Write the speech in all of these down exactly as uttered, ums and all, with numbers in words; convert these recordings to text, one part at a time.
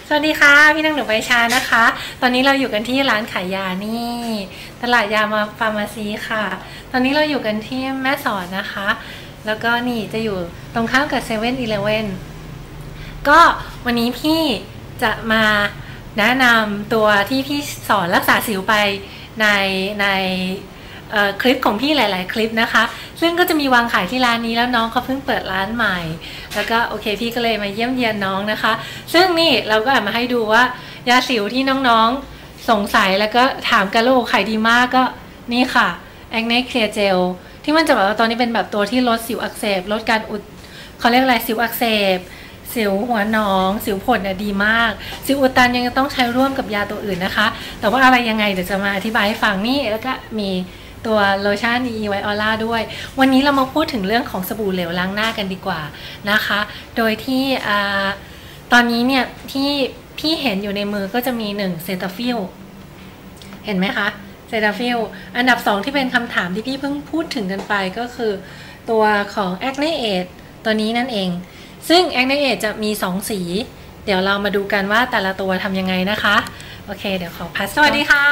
สวัสดีค่ะพี่นางหนูใบชานะคะตอนนี้เราอยู่กันที่ร้านขายยานี่ตลาดยามาฟาร์มาซีค่ะตอนนี้เราอยู่กันที่แม่สอดนะคะแล้วก็นี่จะอยู่ตรงข้ามกับเซเว่นอีเลฟเว่นก็วันนี้พี่จะมาแนะนำตัวที่พี่สอนรักษาสิวไปในในคลิปของพี่หลายๆคลิปนะคะซึ่งก็จะมีวางขายที่ร้านนี้แล้วน้องเขาเพิ่งเปิดร้านใหม่แล้วก็โอเคพี่ก็เลยมาเยี่ยมเยียนน้องนะคะซึ่งนี่เราก็เอามาให้ดูว่ายาสิวที่น้องๆสงสัยแล้วก็ถามกันโลกขายดีมากก็นี่ค่ะแอคเนเคลียร์เจลที่มันจะบอกว่าตอนนี้เป็นแบบตัวที่ลดสิวอักเสบลดการอุดเขาเรียกอะไรสิวอักเสบสิวหัวหนองสิวผดเนี่ยดีมากสิวอุดตันยังต้องใช้ร่วมกับยาตัวอื่นนะคะแต่ว่าอะไรยังไงเดี๋ยวจะมาอธิบายให้ฟังนี่แล้วก็มีตัวโลชั่น อี ไวท์ ออร่า ด้วยวันนี้เรามาพูดถึงเรื่องของสบู่เหลวล้างหน้ากันดีกว่านะคะโดยที่ตอนนี้เนี่ยที่พี่เห็นอยู่ในมือก็จะมีหนึ่งเซตาฟิลเห็นไหมคะเซตาฟิลอันดับสองที่เป็นคำถามที่พี่เพิ่งพูดถึงกันไปก็คือตัวของ Acne Aid ตัวนี้นั่นเองซึ่ง Acne Aid จะมีสองสีเดี๋ยวเรามาดูกันว่าแต่ละตัวทำยังไงนะคะโอเคเดี๋ยวขอพัสสวัสดีค่ะ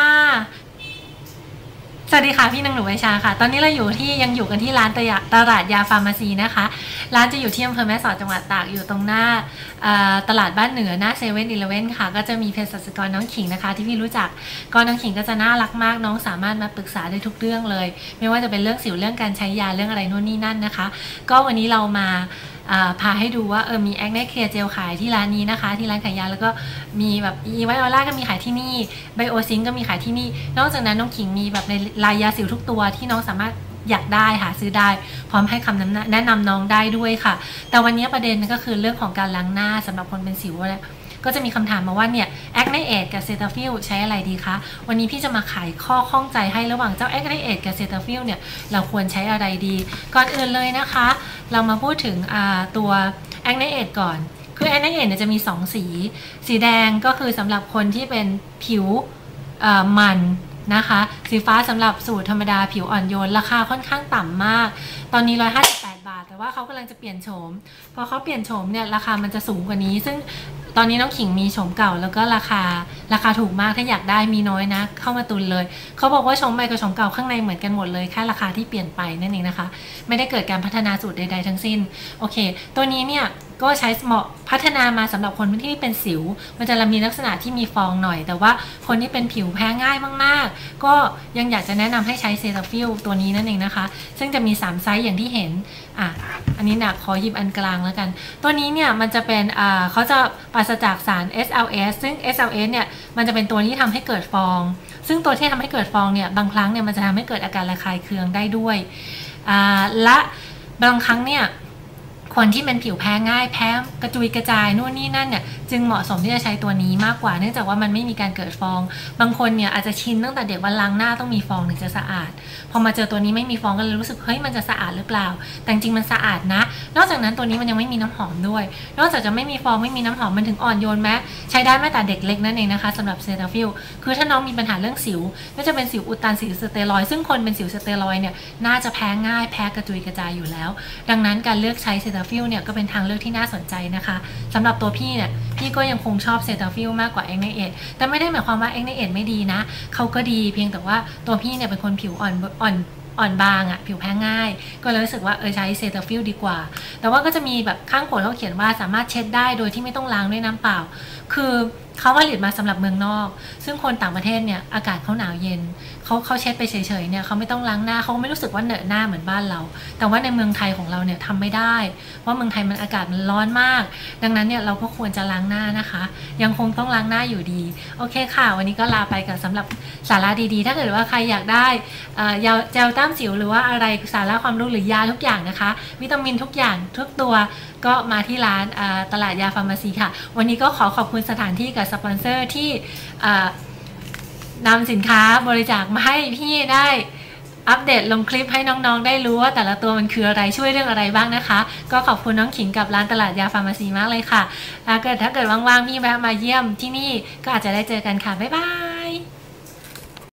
สวัสดีค่ะพี่นางหนูใบชาค่ะตอนนี้เราอยู่ที่ยังอยู่กันที่ร้านตลาดยาฟาร์มาซีนะคะร้านจะอยู่ที่อำเภอแม่สอดจังหวัดตากอยู่ตรงหน้าตลาดบ้านเหนือหน้าเซเว่นอีเลฟเว่นค่ะก็จะมีเภสัชกรน้องขิงนะคะที่พี่รู้จักก็น้องขิงก็จะน่ารักมากน้องสามารถมาปรึกษาได้ทุกเรื่องเลยไม่ว่าจะเป็นเรื่องสิวเรื่องการใช้ยาเรื่องอะไรนู่นนี่นั่นนะคะก็วันนี้เรามาพาให้ดูว่าเออมีแอคเนเคลียร์เจลขายที่ร้านนี้นะคะที่ร้านขายยาแล้วก็มีแบบอีไวท์ออร่าก็มีขายที่นี่ไบโอซิงก็มีขายที่นี่นอกจากนั้นน้องขิงมีแบบในลายยาสิวทุกตัวที่น้องสามารถอยากได้หาซื้อได้พร้อมให้คำแนะนำน้องได้ด้วยค่ะแต่วันนี้ประเด็นก็คือเรื่องของการล้างหน้าสำหรับคนเป็นสิวนะก็จะมีคำถามมาว่าเนี่ยแอคเนเอดกับเซตาฟิลใช้อะไรดีคะวันนี้พี่จะมาไขข้อข้องใจให้ระหว่างเจ้าแอคเนเอดกับเซตาฟิลเนี่ยเราควรใช้อะไรดีก่อนอื่นเลยนะคะเรามาพูดถึงตัวแอคเนเอดก่อนคือแอคเนเอดเนี่ยจะมีสองสีสีแดงก็คือสำหรับคนที่เป็นผิวมันนะคะสีฟ้าสำหรับสูตรธรรมดาผิวอ่อนโยนราคาค่อนข้างต่ำมากตอนนี้หนึ่งร้อยห้าสิบแปดบาทแต่ว่าเขากำลังจะเปลี่ยนโฉมพอเขาเปลี่ยนโฉมเนี่ยราคามันจะสูงกว่านี้ซึ่งตอนนี้น้องขิงมีโฉมเก่าแล้วก็ราคาราคาถูกมากถ้าอยากได้มีน้อยนะเข้ามาตุนเลยเขาบอกว่าโฉมใหม่กับโฉมเก่าข้างในเหมือนกันหมดเลยแค่ราคาที่เปลี่ยนไปนั่นเองนะคะไม่ได้เกิดการพัฒนาสูตรใดๆทั้งสิ้นโอเคตัวนี้เนี่ยก็ใช้เหมาะพัฒนามาสำหรับคนที่เป็นสิวมันจะมีลักษณะที่มีฟองหน่อยแต่ว่าคนที่เป็นผิวแพ้ง่ายมากๆก็ยังอยากจะแนะนำให้ใช้เซตาฟิลตัวนี้นั่นเองนะคะซึ่งจะมีสามไซส์อย่างที่เห็นอ่ะอันนี้นะขอหยิบอันกลางแล้วกันตัวนี้เนี่ยมันจะเป็นอ่าเขาจะปราศจากสาร เอส แอล เอส ซึ่ง เอส แอล เอส เนี่ยมันจะเป็นตัวที่ทำให้เกิดฟองซึ่งตัวที่ทำให้เกิดฟองเนี่ยบางครั้งเนี่ยมันจะทำให้เกิดอาการระคายเคืองได้ด้วยอ่าและบางครั้งเนี่ยคนที่เป็นผิวแพ้ง่ายแพ้กระจุยกระจายนู่นนี่นั่นเนี่ยจึงเหมาะสมที่จะใช้ตัวนี้มากกว่าเนื่องจากว่ามันไม่มีการเกิดฟองบางคนเนี่ยอาจจะชินตั้งแต่เด็กว่าล้างหน้าต้องมีฟองถึงจะสะอาดพอมาเจอตัวนี้ไม่มีฟองก็เลยรู้สึกเฮ้ยมันจะสะอาดหรือเปล่าแต่จริงมันสะอาดนะนอกจากนั้นตัวนี้มันยังไม่มีน้ำหอมด้วยนอกจากจะไม่มีฟองไม่มีน้ำหอมมันถึงอ่อนโยนแม้ใช้ได้แม้แต่เด็กเล็กนั่นเองนะคะสำหรับเซตาฟิลคือถ้าน้องมีปัญหาเรื่องสิวก็จะเป็นสิวอุดตันสิวสเตียรอยด์ซึ่งคนเป็นสิวสเตียรอยด์เนี่ยน่าจะแพ้ง่ายแพ้กระจุยกระจายอยู่แล้วดังนั้นการเลือกใช้เซตาฟิลเนี่ยก็เป็นทางเลือกที่น่าสนใจนะคะสำหรับตัวพี่เนี่ยพี่ก็ยังคงชอบเซตาฟิลมากกว่าแอคเนเอดแต่ไม่ได้หมายความว่าแอคเนเอดไม่ดีนะเขาก็ดีเพียงแต่ว่าตัวพี่เนี่ยเป็นคนผิวอ่อนอ่อนอ่อนบางอะผิวแพ้ง่ายก็เลยรู้สึกว่าเออใช้เซตาฟิลดีกว่าแต่ว่าก็จะมีแบบข้างขวดเขาเขียนว่าสามารถเช็ดได้โดยที่ไม่ต้องล้างด้วยน้ำเปล่าคือเขาผลิตมาสำหรับเมืองนอกซึ่งคนต่างประเทศเนี่ยอากาศเขาหนาวเย็นเขาเขาเช็ดไปเฉยๆเนี่ยเขาไม่ต้องล้างหน้าเขาไม่รู้สึกว่าเหนอะหน้าเหมือนบ้านเราแต่ว่าในเมืองไทยของเราเนี่ยทำไม่ได้เพราะเมืองไทยมันอากาศมันร้อนมากดังนั้นเนี่ยเราก็ควรจะล้างหน้านะคะยังคงต้องล้างหน้าอยู่ดีโอเคค่ะวันนี้ก็ลาไปกับสำหรับสาระดีๆถ้าเกิดว่าใครอยากได้ยาเจลแต้มสิวหรือว่าอะไรสาระความรู้หรือยาทุกอย่างนะคะวิตามินทุกอย่างทุกตัวก็มาที่ร้านตลาดยาฟาร์มาซีค่ะวันนี้ก็ขอขอบคุณสถานที่กับสปอนเซอร์ที่นำสินค้าบริจาคมาให้พี่ได้อัปเดตลงคลิปให้น้องๆได้รู้ว่าแต่ละตัวมันคืออะไรช่วยเรื่องอะไรบ้างนะคะก็ขอบคุณน้องขิงกับร้านตลาดยาฟาร์มาซีมากเลยค่ะถ้าเกิดถ้าเกิดว่างๆพี่แวะมาเยี่ยมที่นี่ก็อาจจะได้เจอกันค่ะบ๊ายบาย